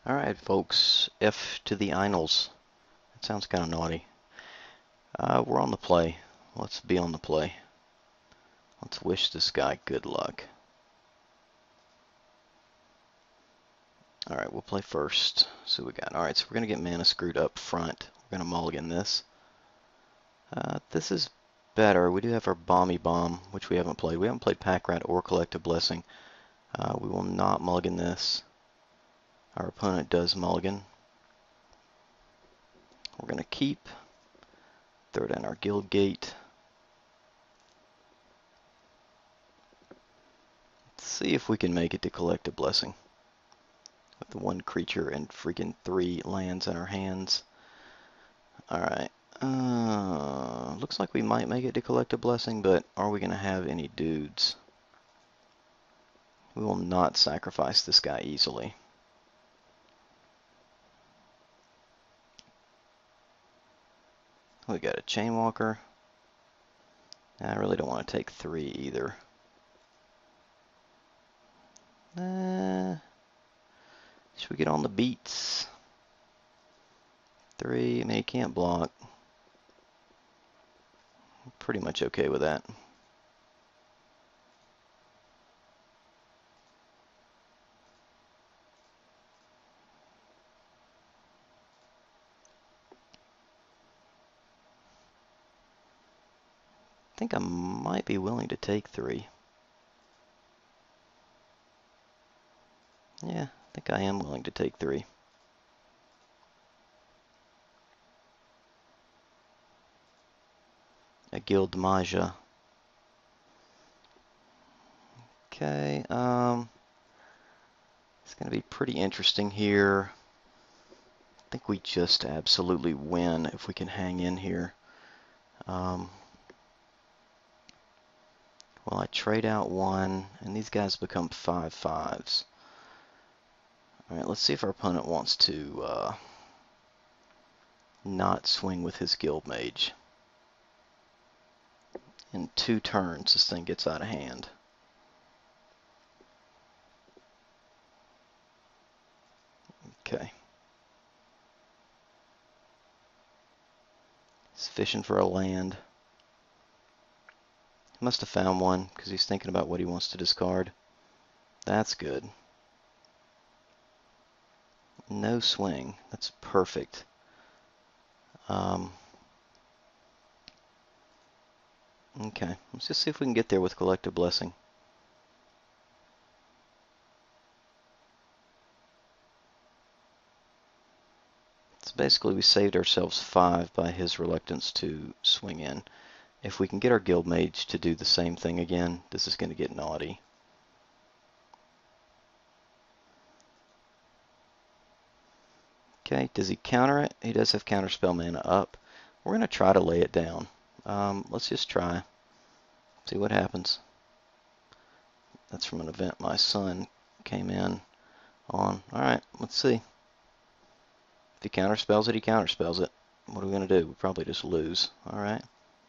Alright, folks, F to the Einals. That sounds kind of naughty. We're on the play. Let's be on the play. Let's wish this guy good luck. Alright, we'll play first. See what we got. Alright, so we're going to get mana screwed up front. We're going to mulligan this. This is better. We do have our Bomby Bomb, which we haven't played. We haven't played Pack Rat or Collective Blessing. We will not mulligan this. Our opponent does mulligan. We're going to keep. Throw down our Guild Gate. Let's see if we can make it to Collective Blessing. With the one creature and freaking 3 lands in our hands. Alright. Looks like we might make it to Collective Blessing, but are we going to have any dudes? We will not sacrifice this guy easily. We got a Chainwalker. I really don't want to take 3 either. Should we get on the beats? 3, I mean, he can't block. I'm pretty much okay with that. I think I might be willing to take 3. Yeah, I think I am willing to take 3. A Guild Maja. Okay, it's going to be pretty interesting here. I think we just absolutely win if we can hang in here. Well, I trade out 1, and these guys become 5/5s. Alright, let's see if our opponent wants to not swing with his Guild Mage. In 2 turns, this thing gets out of hand. Okay. He's fishing for a land. He must have found one because he's thinking about what he wants to discard. That's good. No swing. That's perfect. Okay, let's just see if we can get there with Collective Blessing. So basically we saved ourselves 5 by his reluctance to swing in. If we can get our Guild Mage to do the same thing again, this is going to get naughty. Okay, does he counter it? He does have counterspell mana up. We're going to try to lay it down. Let's just try. See what happens. That's from an event my son came in on. Alright, let's see. If he counterspells it, he counterspells it. What are we going to do? We'll probably just lose. Alright.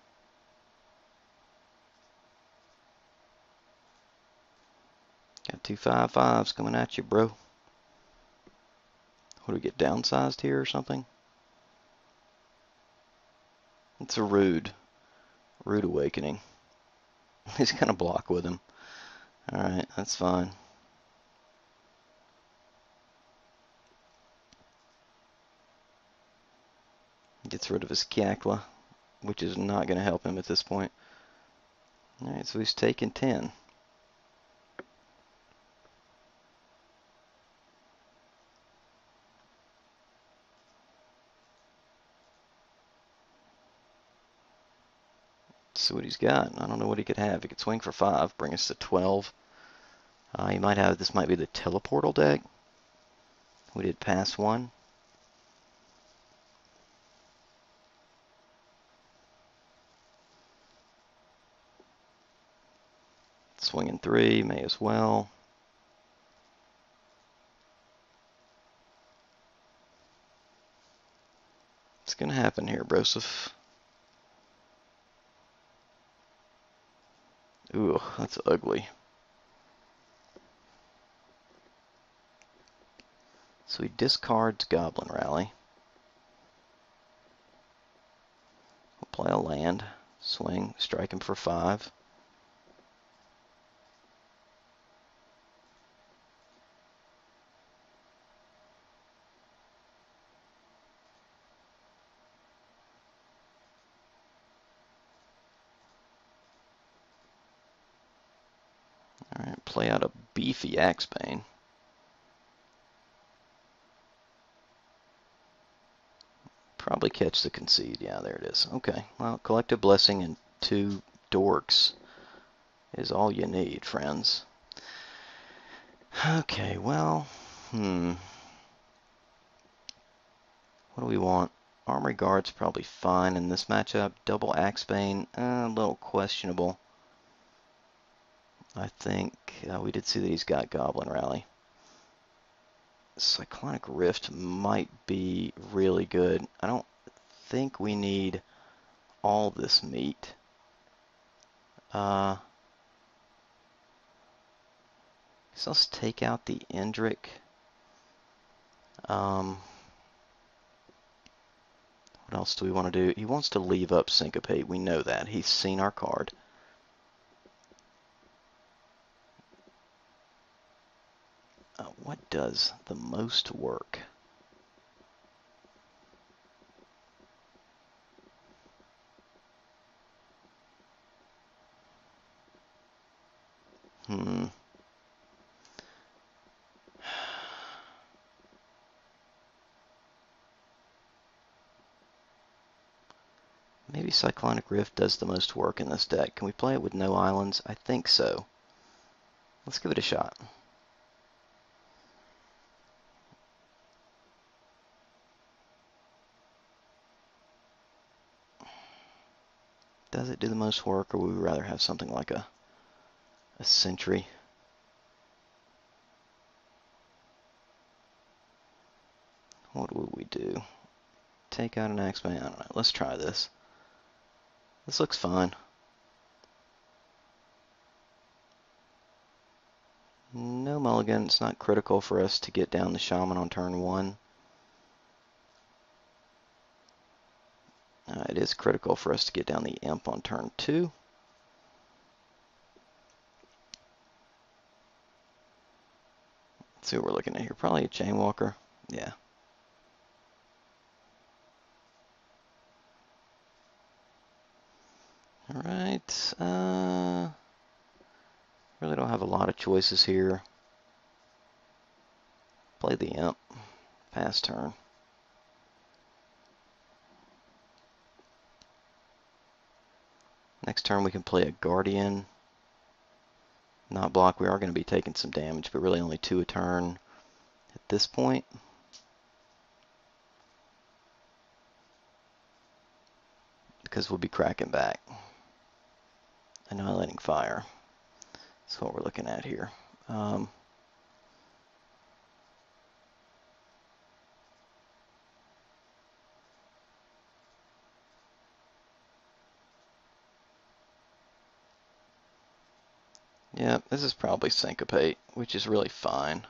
Got 2 5/5s coming at you, bro. What do we get, downsized here or something? It's a rude awakening. He's going to block with him. Alright, that's fine. Gets rid of his Kiakla, which is not going to help him at this point. Alright, so he's taking 10. Let's see what he's got. I don't know what he could have. He could swing for 5, bring us to 12. He might have, this might be the teleportal deck. We did pass 1. Swinging 3, may as well. What's going to happen here, Broseph? Ooh, that's ugly. So he discards Goblin Rally. We'll play a land, swing, strike him for 5. Alright, play out a beefy Axebane. Probably catch the concede. Yeah, there it is. Okay, well, Collective Blessing and 2 dorks is all you need, friends. Okay, well, what do we want? Armory Guard's probably fine in this matchup. Double Axebane, a little questionable. I think we did see that he's got Goblin Rally. Cyclonic Rift might be really good. I don't think we need all this meat. So let's take out the Endrick. What else do we want to do? He wants to leave up Syncopate. We know that. He's seen our card. What does the most work? Maybe Cyclonic Rift does the most work in this deck. Can we play it with no islands? I think so. Let's give it a shot. Does it do the most work, or would we rather have something like a Sentry? What would we do? Take out an Axebane? I don't know. Let's try this. This looks fine. No mulligan. It's not critical for us to get down the Shaman on turn 1. It is critical for us to get down the Imp on turn 2. Let's see what we're looking at here. Probably a Chainwalker. Yeah. Alright. Really don't have a lot of choices here. Play the Imp. Pass turn. Next turn we can play a Guardian. Not block. We are going to be taking some damage, but really only 2 a turn at this point. Because we'll be cracking back. Annihilating Fire. That's what we're looking at here. Yeah, this is probably Syncopate, which is really fine.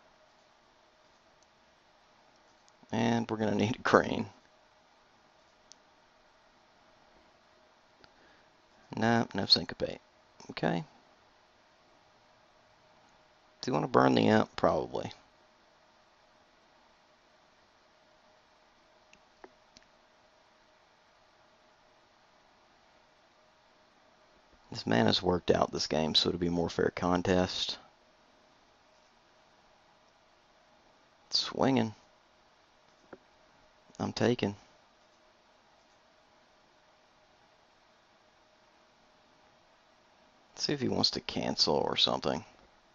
And we're going to need a green. No, no Syncopate. Okay. Do you want to burn the Imp? Probably. This mana's worked out this game, so it'll be more fair contest. Swinging. I'm taking. Let's see if he wants to cancel or something.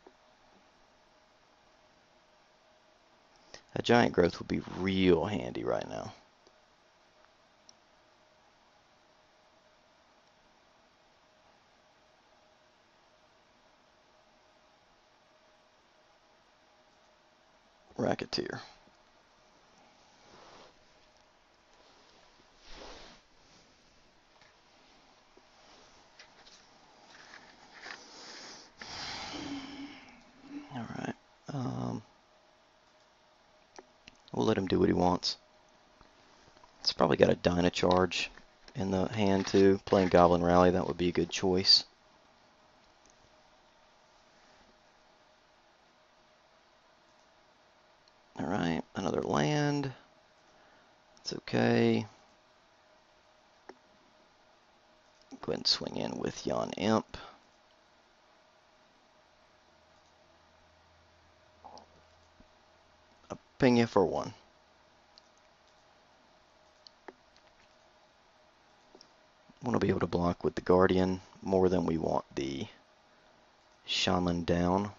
A Giant Growth would be real handy right now. Racketeer. Alright. We'll let him do what he wants. It's probably got a Dyna charge in the hand too. Playing Goblin Rally, that would be a good choice. Alright, another land. It's okay. Go ahead and swing in with Yon Imp. I'll ping you for 1. Want to be able to block with the Guardian more than we want the Shaman down.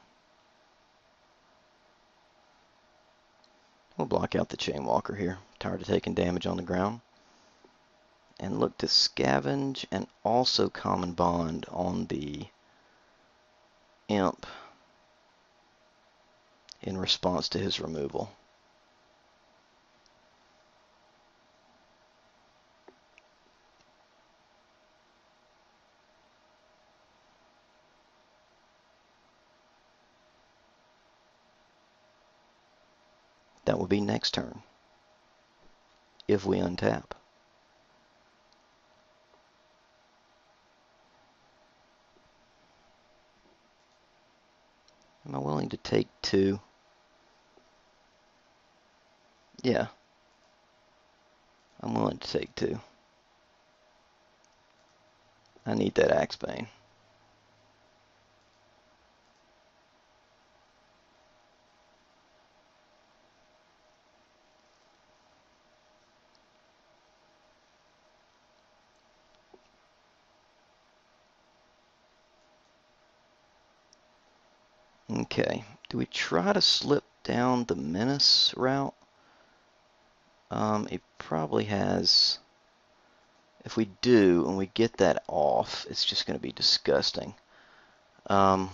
We'll block out the Chainwalker here. Tired of taking damage on the ground. And look to scavenge and also Common Bond on the Imp in response to his removal. That will be next turn, if we untap. Am I willing to take 2? Yeah, I'm willing to take 2. I need that Axebane. Okay, do we try to slip down the Menace route? It probably has... If we do, and we get that off, it's just going to be disgusting. Can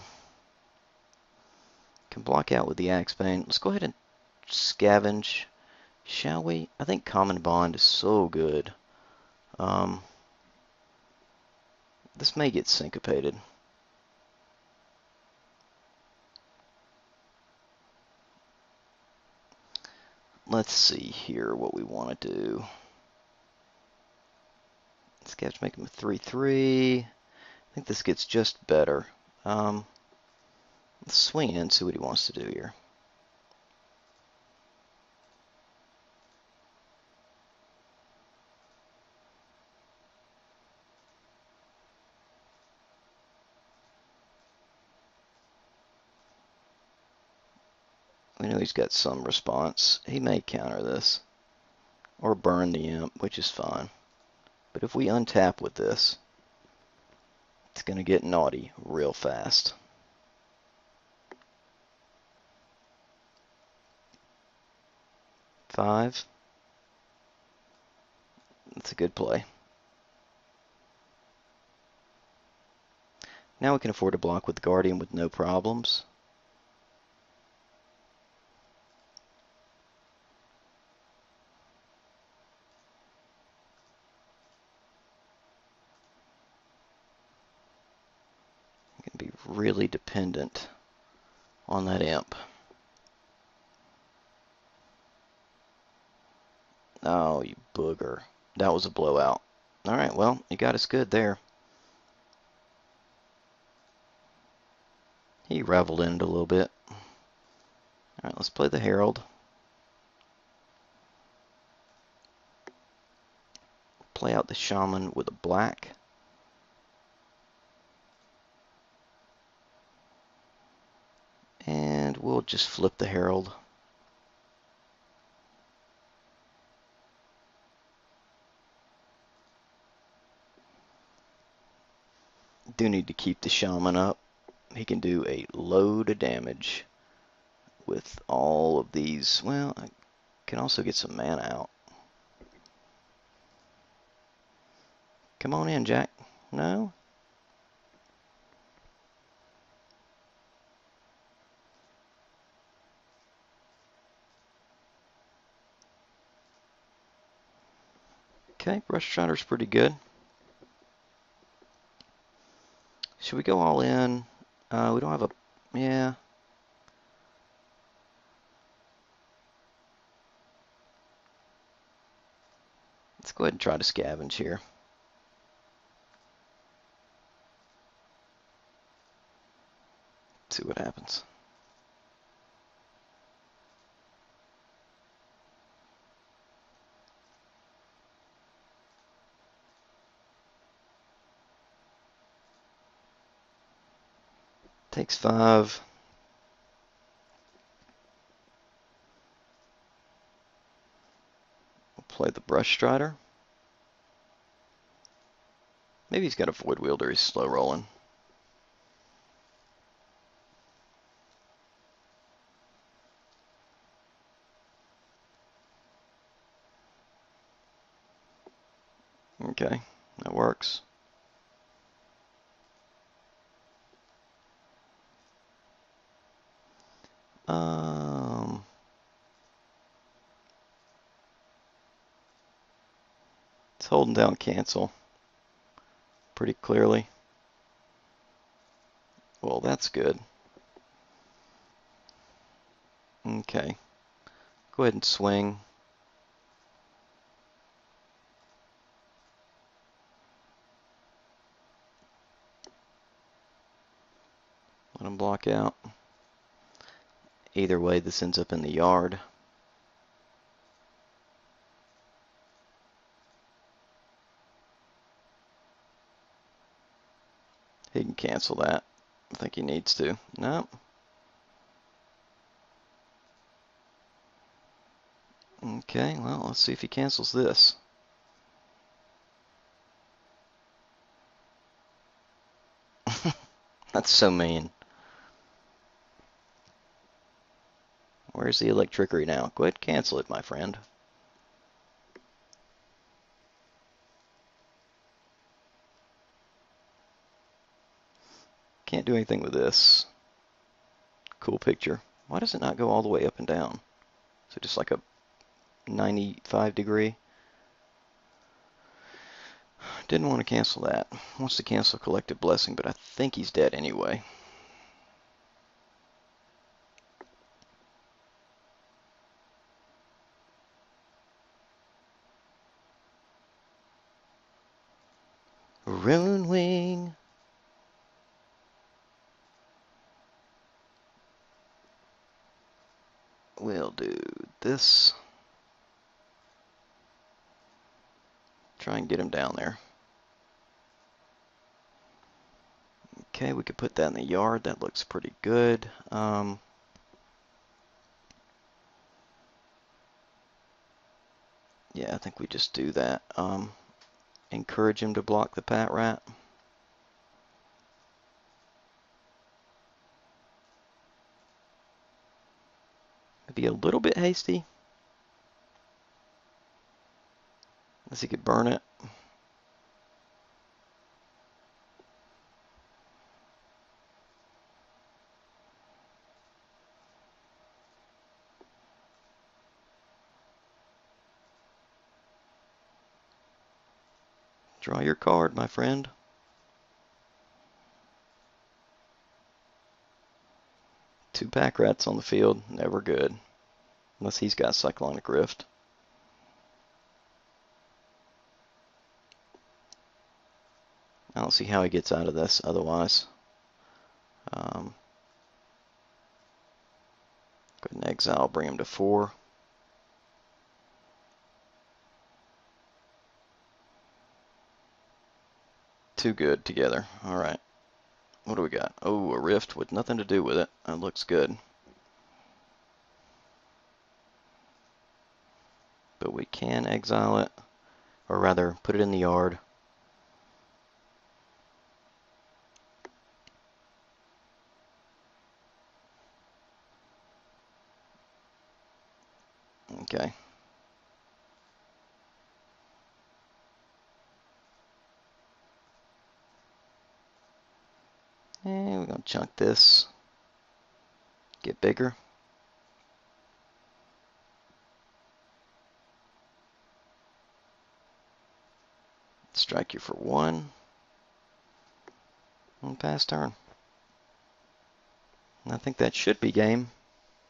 block out with the Axebane. Let's go ahead and scavenge, shall we? I think Common Bond is so good. This may get syncopated. Let's see here what we want to do. Scavenge, make him a 3/3. I think this gets just better. Let's swing in and see what he wants to do here. We know he's got some response. He may counter this. Or burn the Imp, which is fine. But if we untap with this, it's going to get naughty real fast. Five. That's a good play. Now we can afford to block with Guardian with no problems. You can be really dependent on that Imp. Oh, you booger. That was a blowout. Alright, well, you got us good there. He reveled in it a little bit. Alright, let's play the Herald. Play out the Shaman with a black. And we'll just flip the Herald. Do need to keep the Shaman up. He can do a load of damage with all of these. Well, I can also get some mana out. Come on in, Jack. No? Okay, Brush Striders pretty good. Should we go all in? We don't have a... Yeah. Let's go ahead and try to scavenge here. See what happens. Takes 5. We'll play the Brush Strider. Maybe he's got a Void Wielder. He's slow rolling. Okay, that works. It's holding down cancel pretty clearly. Well, that's good. Okay, go ahead and swing. Let him block out. Either way, this ends up in the yard. He can cancel that. I think he needs to. No. Okay, well, let's see if he cancels this. That's so mean. Where's the electricity now? Go ahead and cancel it, my friend. Can't do anything with this. Cool picture. Why does it not go all the way up and down? So just like a 95 degree? Didn't want to cancel that. Wants to cancel Collective Blessing, but I think he's dead anyway. Rune Wing. We'll do this. Try and get him down there. Okay, we could put that in the yard. That looks pretty good. Yeah, I think we just do that. Encourage him to block the Pat Rat. Maybe a little bit hasty. Unless he could burn it. Draw your card, my friend. Two Pack Rats on the field, never good. Unless he's got Cyclonic Rift. I don't see how he gets out of this otherwise. Go ahead and exile, bring him to 4. Too good together. Alright. What do we got? Oh, a Rift with nothing to do with it. That looks good. But we can exile it. Or rather, put it in the yard. Okay. And we're going to chunk this. Get bigger. Strike you for 1. And pass turn. And I think that should be game.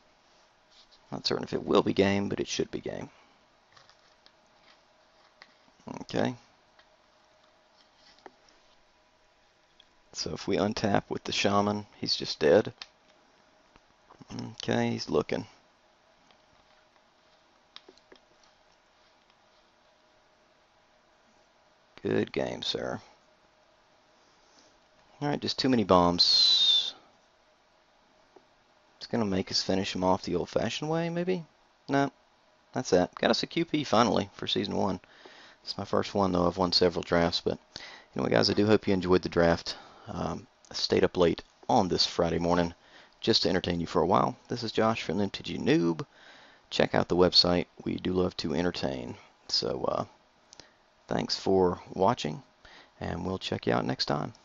Not certain if it will be game, but it should be game. Okay. So if we untap with the shaman, he's just dead. Okay, he's looking. Good game, sir. Alright, just too many bombs. It's gonna make us finish him off the old-fashioned way, maybe? No, that's that. Got us a QP finally for Season 1. It's my first one, though. I've won several drafts, but anyway, guys, I do hope you enjoyed the draft. I stayed up late on this Friday morning just to entertain you for a while. This is Josh from themtgnoob. Check out the website. We do love to entertain. So, thanks for watching, and we'll check you out next time.